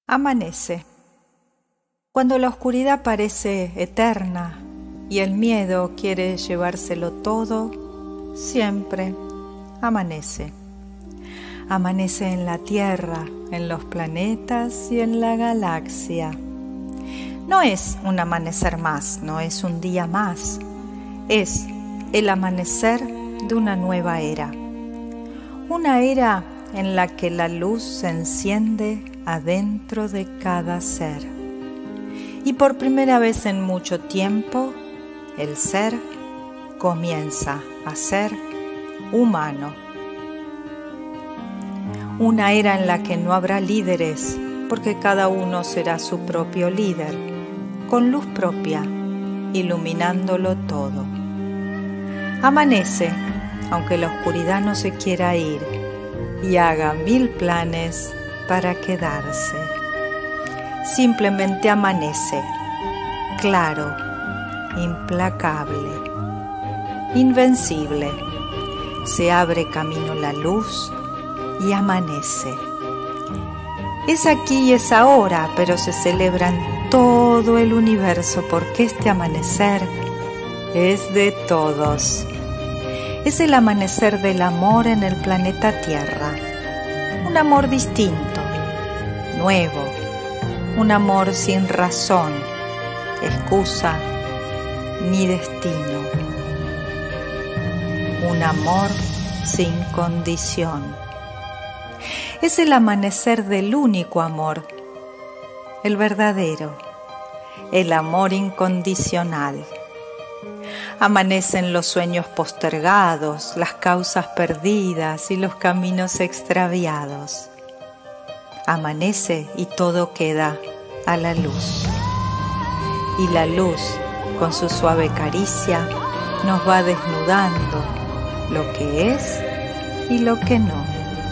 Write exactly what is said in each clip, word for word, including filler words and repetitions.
Amanece. Cuando la oscuridad parece eterna y el miedo quiere llevárselo todo, siempre amanece. Amanece en la Tierra, en los planetas y en la galaxia. No es un amanecer más, no es un día más. Es el amanecer de una nueva era. Una era en la que la luz se enciende adentro de cada ser. Y por primera vez en mucho tiempo, el ser comienza a ser humano. Una era en la que no habrá líderes, porque cada uno será su propio líder, con luz propia, iluminándolo todo. Amanece, aunque la oscuridad no se quiera ir y haga mil planes para quedarse. Simplemente amanece, claro, implacable, invencible. Se abre camino la luz y amanece. Es aquí y es ahora, pero se celebra en todo el universo porque este amanecer es de todos. Es el amanecer del amor en el planeta Tierra. Un amor distinto, nuevo, un amor sin razón, excusa ni destino. Un amor sin condición. Es el amanecer del único amor, el verdadero, el amor incondicional. Amanecen los sueños postergados, las causas perdidas y los caminos extraviados. Amanece y todo queda a la luz. Y la luz, con su suave caricia, nos va desnudando lo que es y lo que no.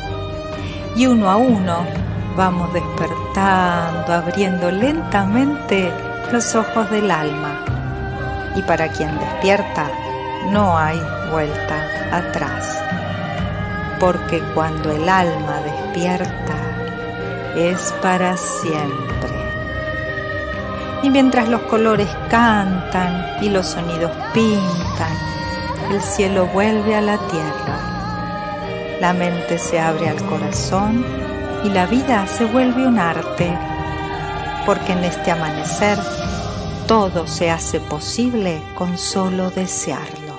Y uno a uno vamos despertando, abriendo lentamente los ojos del alma. Y para quien despierta, no hay vuelta atrás. Porque cuando el alma despierta, es para siempre. Y mientras los colores cantan y los sonidos pintan, el cielo vuelve a la tierra. La mente se abre al corazón y la vida se vuelve un arte. Porque en este amanecer, todo se hace posible con solo desearlo.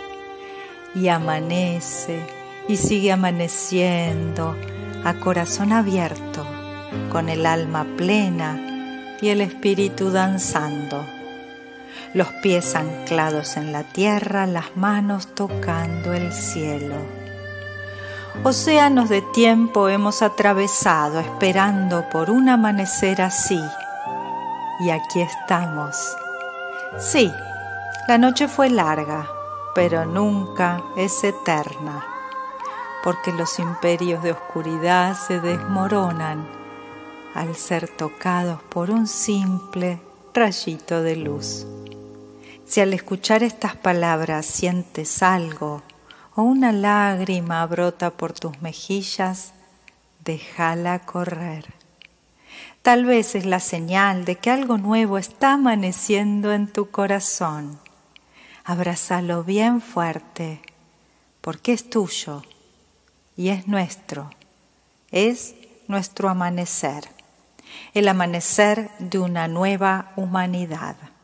Y amanece y sigue amaneciendo a corazón abierto, con el alma plena y el espíritu danzando. Los pies anclados en la tierra, las manos tocando el cielo. Océanos de tiempo hemos atravesado esperando por un amanecer así. Y aquí estamos. Sí, la noche fue larga, pero nunca es eterna, porque los imperios de oscuridad se desmoronan al ser tocados por un simple rayito de luz. Si al escuchar estas palabras sientes algo o una lágrima brota por tus mejillas, déjala correr. Tal vez es la señal de que algo nuevo está amaneciendo en tu corazón. Abrázalo bien fuerte, porque es tuyo y es nuestro. Es nuestro amanecer, el amanecer de una nueva humanidad.